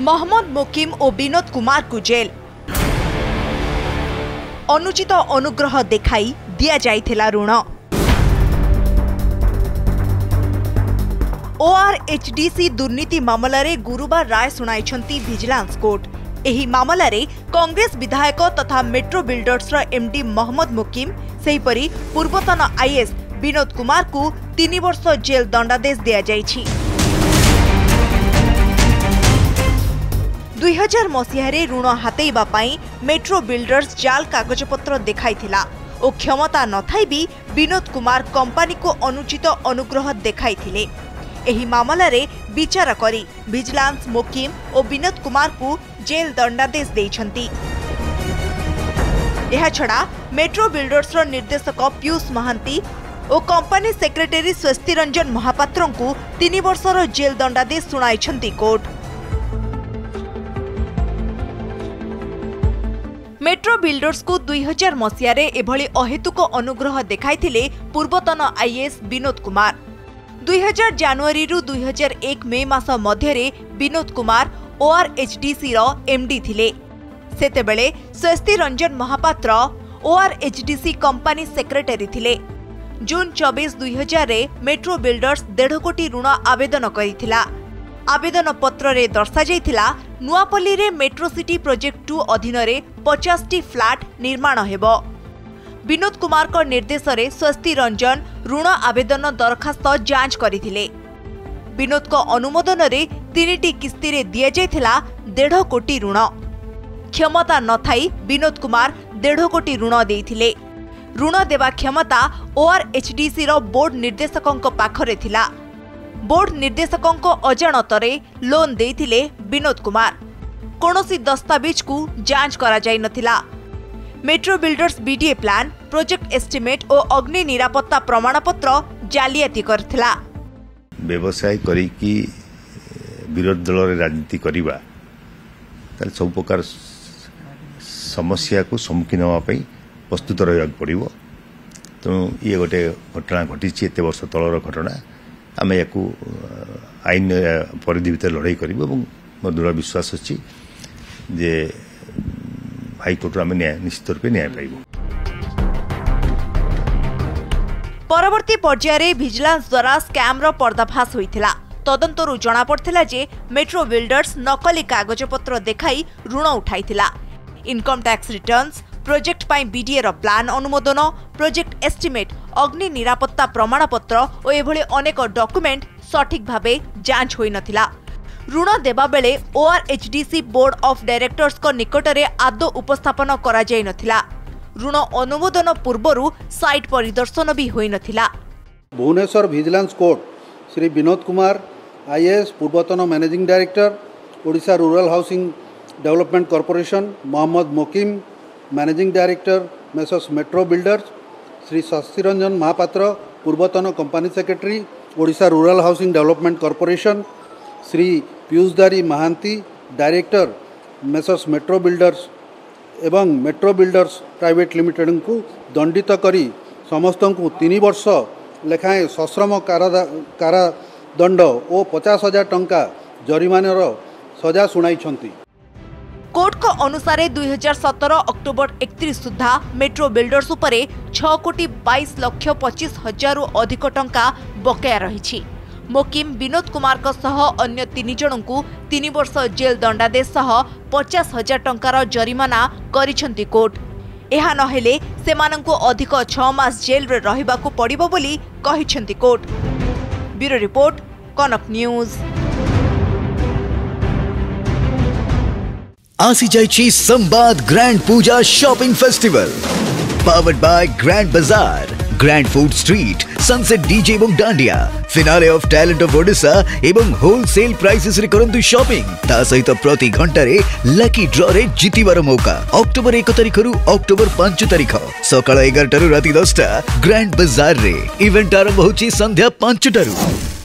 मोहम्मद मोकिम और विनोद कुमार को जेल। अनुचित अनुग्रह देखाई दिया जाइथिला ऋण। ओआरएचडीसी दुर्नीति मामला रे गुरुवार राय सुनाइछंती विजिलेंस कोर्ट। एही मामला रे कांग्रेस विधायक तथा मेट्रो बिल्डर्स रो एमडी मोहम्मद मोकिम सेहीपरि पूर्वतन आईएएस विनोद कुमार को 3 वर्ष जेल दंडादेश दिया जाइछि। 2000 मसीहारे ऋण हातेइबा पई मेट्रो बिल्डर्स जाल कागजपत्र देखाइथिला और क्षमता नथाई भी विनोद कुमार कंपनी को अनुचित अनुग्रह देखाइथिले। एही मामला रे विचार करी विजिलेंस मोकिम और विनोद कुमार को जेल दंडादेश देइछंती। एहा छड़ा मेट्रो बिल्डर्स रो निर्देशक पीयूष महांती और कंपनी सेक्रेटरी स्वस्ति रंजन महापात्र को 3 वर्षर जेल दंडादेश सुनाइछंती कोर्ट। मेट्रो बिल्डर्स को 2000 मसीहारे एभली अहेतुक अनुग्रह देखाइथिले पूर्वतन आईएएस विनोद कुमार। 2000 जनवरी रु 2001 मे मास मध्यरे विनोद कुमार ओआरएचडीसी रो एमडी थिले। सेतेबेले Swasti Ranjan Mahapatra ORHDC company secretary थिले। जून 24 2000 रे मेट्रो बिल्डर्स 1.5 कोटी ऋण आवेदन करिथिला। आवेदन पत्र रे दर्शा जाइथिला नुआपल्ली रे मेट्रो सिटी प्रोजेक्ट 2 अधीन रे 50 टी फ्लैट निर्माण हेबो। विनोद कुमार को निर्देश रे स्वस्ति रंजन ऋण आवेदन दरखास्त जांच करिथिले। विनोद को अनुमोदन रे 3टी किस्ती रे दिया जाइथिला 1.5 कोटी ऋण। क्षमता नथाई विनोद कुमार 1.5 कोटी ऋण देइथिले। ऋण देवा क्षमता ओआरएचडीसी रो बोर्ड निर्देशकंक पाखरे थिला। बोर्ड निर्देशकंक अजाणतरे लोन देइथिले विनोद कुमार। कोनोसी दस्तावेज को जांच करा जाय नथिला। Metro builders BDA plan, project estimate और अग्नि निरापत्ता प्रमाणपत्र जालियाती करथिला। व्यवसाय करी कि विरोध दल रे राजनीति करिबा तार सब प्रकार समस्या को सम्मुखीन होवा पई प्रस्तुत रहिबा पड़िबो। तो ये गोटे घटना घटी एत वर्ष तलर घटना आम या आईन परिधि भीतर लड़ाई करूँ और मोर दृढ़ विश्वास अच्छी जे हाईकोर्ट आम निश्चित रूप न्याय पाइबो। परवर्ती पर्यायर विजिलेंस द्वारा स्कैम रो पर्दाफाश होइथिला। तदंतरु जना पड़थिला जे मेट्रो बिल्डर्स नकली कागजपत्र देखाई ऋण उठाइथिला। इनकम टैक्स रिटर्न्स, प्रोजेक्ट पाई बीडीए रो प्लान अनुमोदन, प्रोजेक्ट एस्टिमेट, अग्नि निरापत्ता प्रमाणपत्र और एभली अनेक डॉक्यूमेंट सठिक भावे जांच होई नथिला। ऋण देबा बेले ओआरएचडीसी बोर्ड ऑफ डायरेक्टर्स को निकटरे आदो उपस्थापन करा जाय नथिला। ऋण अनुमोदन पूर्वरु साइट परिदर्शन भी होई नथिला। Bhubaneswar vigilance court Shri Vinod Kumar IAS पूर्वतन managing director Odisha rural housing development corporation, Mohammad Mokim managing director messrs metro builders, Shri Swasti Ranjan Mahapatra पूर्वतन company secretary Odisha rural housing development corporation, Shri Piyush Mohanty director messrs metro builders एवं मेट्रो बिल्डर्स प्राइवेट लिमिटेड को दंडित करी समस्त को 3 वर्ष लेखाएं सश्रम कारादंड और 50,000 टंका जरिमानार सजा सुनाइछंती। कोर्ट को अनुसार 2017 अक्टोबर 31 सुधा मेट्रो बिल्डर्स उपरे 6 कोटी 22 लक्ष 25 हजार अधिक टंका बकाया रही। मोकिम विनोद कुमार को सह अन्य 3 जन को 3 वर्ष जेल दंडादेश सह 50,000 टंकार जरिमाना करिछंती कोर्ट। एहा नहेले सेमानंकु अधिक 6 मास जेल रे रहिबाकु पड़िबो बोली कहिछंती court. Bureau report, Kanak news. आसी जाइछि Sambad grand puja shopping festival powered by grand bazaar, grand food street, sunset DJ एवं dandiya, finale of talent of Odisha एवं होलसेल प्राइसेस रे करंतु शॉपिंग। ता सहित प्रति घंटा रे लकी ड्रॉ रे जितिबार मौका। अक्टोबर 1 तारिख रु अक्टोबर 5 तारिख सकाळ 11 टारु राति 10 टा ग्रैंड बाजार रे इवेंट आरंभ होछि संध्या 5 टारु।